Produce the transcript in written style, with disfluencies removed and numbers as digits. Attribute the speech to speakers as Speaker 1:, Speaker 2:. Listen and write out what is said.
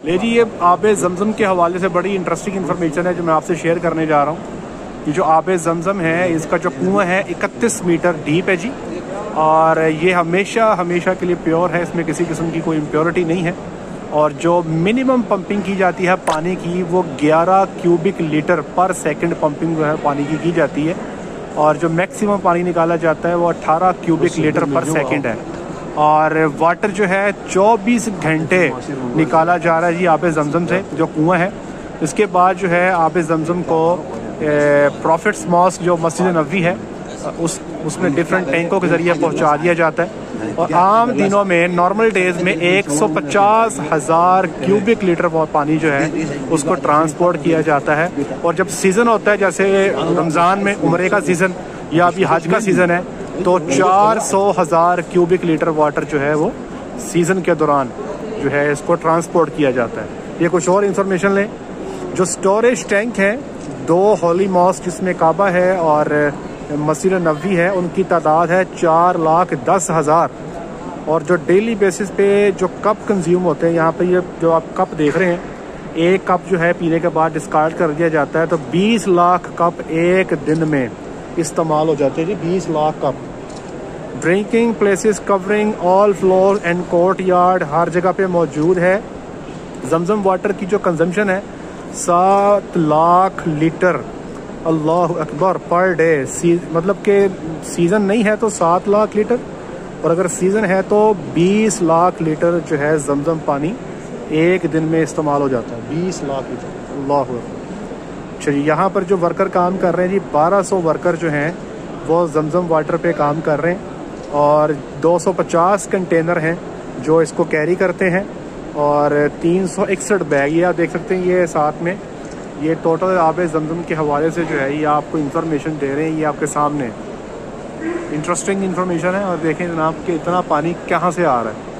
Speaker 1: ले जी, ये आब ज़मज़म के हवाले से बड़ी इंटरेस्टिंग इन्फॉर्मेशन है जो मैं आपसे शेयर करने जा रहा हूँ। ये जो आब ज़मज़म है, इसका जो कुआँ है 31 मीटर डीप है जी, और ये हमेशा के लिए प्योर है, इसमें किसी किस्म की कोई इम्प्योरिटी नहीं है। और जो मिनिमम पंपिंग की जाती है पानी की, वो 11 cubic litre per second pumping जो है पानी की जाती है, और जो मैक्सिमम पानी निकाला जाता है वो 18 क्यूबिक लीटर पर सेकंड है। और वाटर जो है 24 घंटे निकाला जा रहा है जी आब ज़मज़म से, जो कुआं है। इसके बाद जो है आब ज़मज़म को प्रॉफिट्स मॉस्क जो मस्जिद नबवी है उसमें डिफरेंट टैंकों के ज़रिए पहुंचा दिया जाता है। और आम दिनों में, नॉर्मल डेज़ में 150,000 क्यूबिक लीटर पानी जो है उसको ट्रांसपोर्ट किया जाता है। और जब सीज़न होता है, जैसे रमज़ान में उम्रे का सीज़न या अभी हज का सीज़न है, तो 400,000 क्यूबिक लीटर वाटर जो है वो सीज़न के दौरान जो है इसको ट्रांसपोर्ट किया जाता है। ये कुछ और इंफॉर्मेशन लें। जो स्टोरेज टैंक हैं, 2 होली मॉस्क जिसमें काबा है और मस्जिद नबवी है, उनकी तादाद है 4,10,000। और जो डेली बेसिस पे जो कप कंज्यूम होते हैं, यहाँ पे ये जो आप कप देख रहे हैं, एक कप जो है पीने के बाद डिस्कार्ड कर दिया जाता है, तो 20 लाख कप एक दिन में इस्तेमाल हो जाते हैं जी, 20 lakh cup. Drinking places covering all floor and courtyard हर जगह पे मौजूद है। ज़मज़म वाटर की जो कंजम्पशन है 7 लाख लीटर, अल्लाह अकबर, पर डे। मतलब कि सीज़न नहीं है तो 7 लाख लीटर, और अगर सीज़न है तो 20 लाख लीटर जो है ज़मज़म पानी एक दिन में इस्तेमाल हो जाता है। 20 लाख लीटर, अल्लाह अकबर। चलिए, यहाँ पर जो वर्कर काम कर रहे हैं जी, 1200 वर्कर जो हैं वो ज़मज़म वाटर पे काम कर रहे हैं, और 250 कंटेनर हैं जो इसको कैरी करते हैं, और 361 बैग, ये आप देख सकते हैं ये साथ में, ये टोटल आब ज़मज़म के हवाले से जो है ये आपको इन्फॉर्मेशन दे रहे हैं, ये आपके सामने इंटरेस्टिंग इन्फॉर्मेशन है। और देखें जनाब कि इतना पानी कहाँ से आ रहा है।